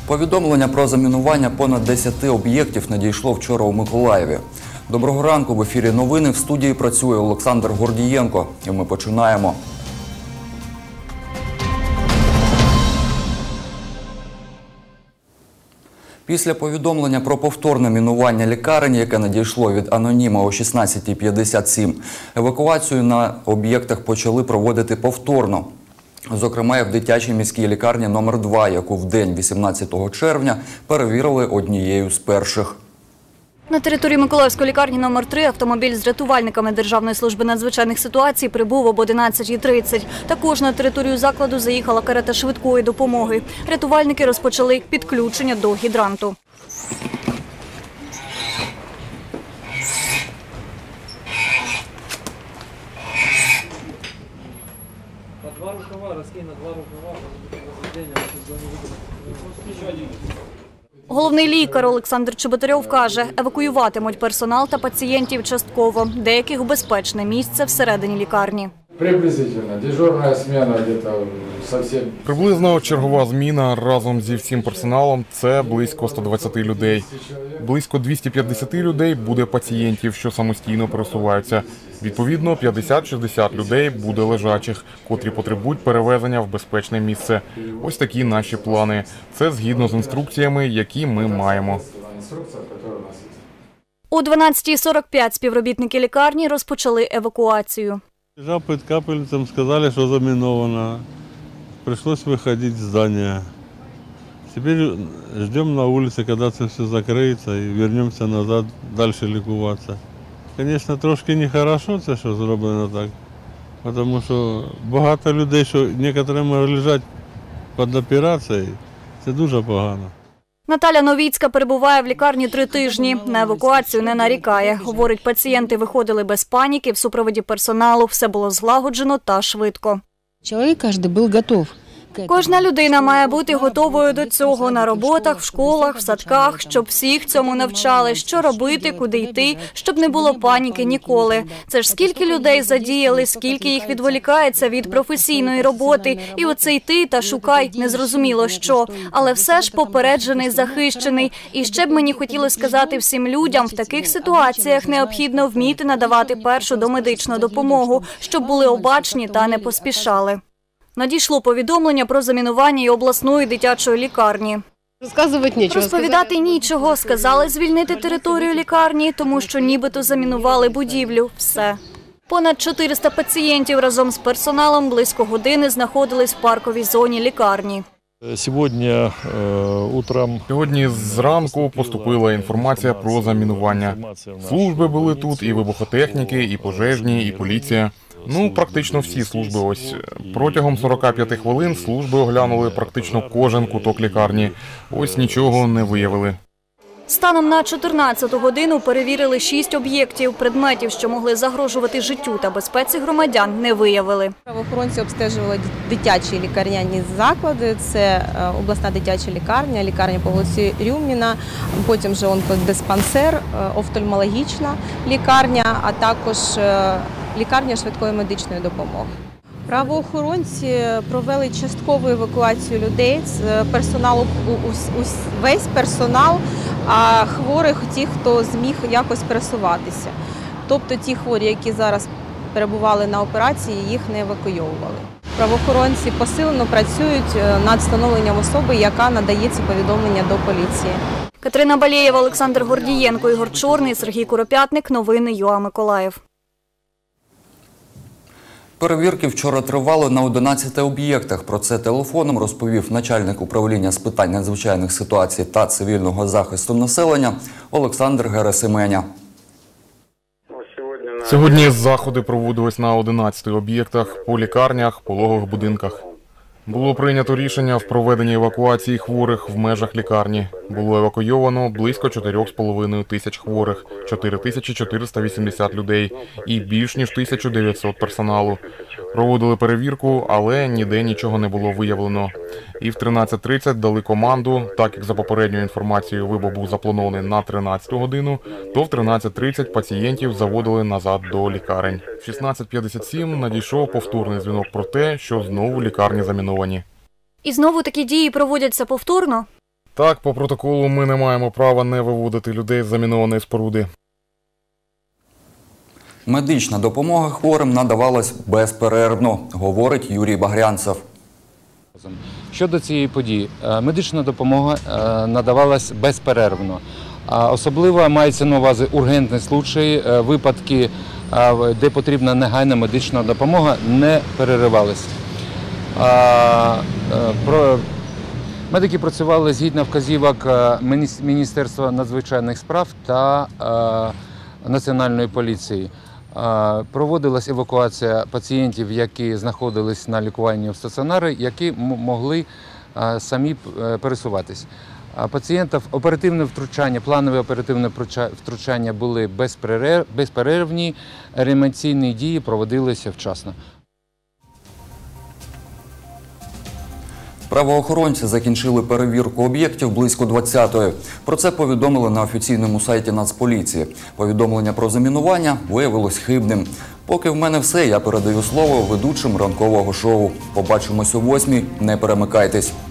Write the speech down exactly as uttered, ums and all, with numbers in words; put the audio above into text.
Повідомлення про замінування понад десяти об'єктів надійшло вчора у Миколаєві. Доброго ранку, в ефірі новини, в студії працює Олександр Гордієнко. І ми починаємо. Після повідомлення про повторне мінування лікарень, яке надійшло від аноніма о шістнадцятій п'ятдесят сім, евакуацію на об'єктах почали проводити повторно. Зокрема, і в дитячій міській лікарні номер два, яку в день вісімнадцятого червня перевірили однією з перших. На території Миколаївської лікарні номер три автомобіль з рятувальниками Державної служби надзвичайних ситуацій прибув об одинадцятій тридцять. Також на територію закладу заїхала карета швидкої допомоги. Рятувальники розпочали підключення до гідранту. Два рукава, розкинь на два рукава, Головний лікар Олександр Чеботарьов каже, евакуюватимуть персонал та пацієнтів частково, деяких в безпечне місце всередині лікарні. Приблизительно. Дежурна зміна где-то совсем. Приблизно чергова зміна разом зі всім персоналом – це близько ста двадцяти людей. Близько двохсот п'ятдесяти людей буде пацієнтів, що самостійно пересуваються. Відповідно, п'ятдесят-шістдесят людей буде лежачих, котрі потребують перевезення в безпечне місце. Ось такі наші плани. Це згідно з інструкціями, які ми маємо. О дванадцятій сорок п'ять співробітники лікарні розпочали евакуацію. Лежав під капельницем, сказали, що заміновано. Прийшлось виходити з здання. Тепер чекаємо на вулиці, коли це все закриється, і повернемося назад, далі лікуватися. Звісно, трошки нехорошо це, що зроблено так, тому що багато людей, що некоторі можуть лежати під операцією, це дуже погано. Наталя Новіцька перебуває в лікарні три тижні. На евакуацію не нарікає. Говорить, пацієнти виходили без паніки, в супроводі персоналу, все було злагоджено та швидко. Чоловік кожен був готовий. Кожна людина має бути готовою до цього на роботах, в школах, в садках, щоб всіх цьому навчали, що робити, куди йти, щоб не було паніки ніколи. Це ж скільки людей задіяли, скільки їх відволікається від професійної роботи. І оце йти та шукай, незрозуміло що. Але все ж попереджений, захищений. І ще б мені хотілося сказати всім людям, в таких ситуаціях необхідно вміти надавати першу домедичну допомогу, щоб були обачні та не поспішали. Надійшло повідомлення про замінування і обласної дитячої лікарні. Розповідати нічого. Сказали звільнити територію лікарні, тому що нібито замінували будівлю. Все. Понад чотириста пацієнтів разом з персоналом близько години знаходились в парковій зоні лікарні. Сьогодні утром... Сьогодні зранку поступила інформація про замінування. Служби були тут, і вибухотехніки, і пожежні, і поліція. Ну, практично всі служби. Ось протягом сорока п'яти хвилин служби оглянули практично кожен куток лікарні. Ось нічого не виявили. Станом на чотирнадцяту годину перевірили шість об'єктів. Предметів, що могли загрожувати життю та безпеці громадян, не виявили. Правоохоронці обстежували дитячі лікарняні заклади. Це обласна дитяча лікарня, лікарня по вулиці Рюміна, потім же онкодиспансер, офтальмологічна лікарня, а також лікарня швидкої медичної допомоги. Правоохоронці провели часткову евакуацію людей, персоналу, весь персонал, а хворих ті, хто зміг якось пересуватися. Тобто ті хворі, які зараз перебували на операції, їх не евакуйовували. Правоохоронці посилено працюють над встановленням особи, яка надає ці повідомлення до поліції. Катерина Балєєва, Олександр Гордієнко, Ігор Чорний, Сергій Куропятник. Новини ЮА Миколаїв. Перевірки вчора тривали на одинадцяти об'єктах. Про це телефоном розповів начальник управління з питань надзвичайних ситуацій та цивільного захисту населення Олександр Герасименя. Сьогодні заходи проводились на одинадцяти об'єктах, по лікарнях, пологових будинках. Було прийнято рішення в проведенні евакуації хворих в межах лікарні. Було евакуйовано близько чотирьох з половиною тисяч хворих, чотири тисячі чотириста вісімдесят людей і більш ніж тисяча дев'ятсот персоналу. Проводили перевірку, але ніде нічого не було виявлено. І в тринадцять тридцять дали команду, так як за попередньою інформацією вибух був запланований на тринадцяту годину, то в тринадцять тридцять пацієнтів заводили назад до лікарень. В шістнадцять п'ятдесят сім надійшов повторний дзвінок про те, що знову лікарні заміновані. І знову такі дії проводяться повторно? Так, по протоколу ми не маємо права не виводити людей з замінованої споруди. Медична допомога хворим надавалась безперервно, говорить Юрій Багрянцев. Щодо цієї події, медична допомога надавалась безперервно. Особливо мається на увазі ургентні случаї, випадки, де потрібна негайна медична допомога, не переривалися. Медики працювали згідно вказівок Міністерства надзвичайних справ та Національної поліції. Проводилась евакуація пацієнтів, які знаходились на лікуванні в стаціонарі, які могли самі пересуватись. Пацієнтів оперативне втручання, планове оперативне втручання були безперервні, реанімаційні дії проводилися вчасно. Правоохоронці закінчили перевірку об'єктів близько двадцятої. Про це повідомили на офіційному сайті Нацполіції. Повідомлення про замінування виявилось хибним. Поки в мене все, я передаю слово ведучим ранкового шоу. Побачимось о восьмій, не перемикайтесь.